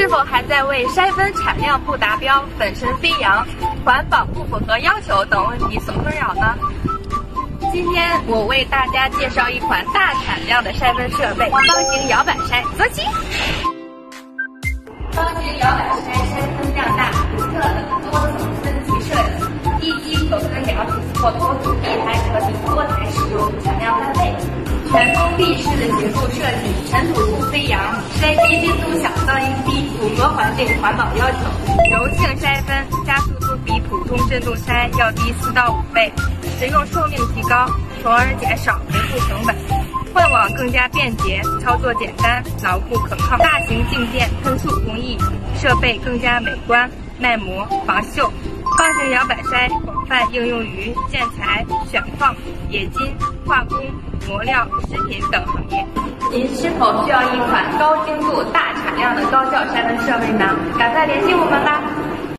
是否还在为筛分产量不达标、粉尘飞扬、环保不符合要求等问题所困扰呢？今天我为大家介绍一款大产量的筛分设备——方形摇摆筛，走起！方形摇摆筛筛分量大，独特的多层分级设计，一机可分2组或多组，一台可比多台使用，产量翻倍。全封闭式的结构设计，尘土不飞扬，筛低温度小，噪音低，符合环境环保要求。柔性筛分，加速度比普通振动筛要低4到5倍，使用寿命提高，从而减少维护成本。换网更加便捷，操作简单，牢固可靠。大型静电喷塑工艺，设备更加美观、耐磨、防锈。方形摇摆筛广泛应用于建材、选矿、冶金、化工、磨料、食品等行业。您是否需要一款高精度、大产量的高效筛分设备呢？赶快联系我们吧！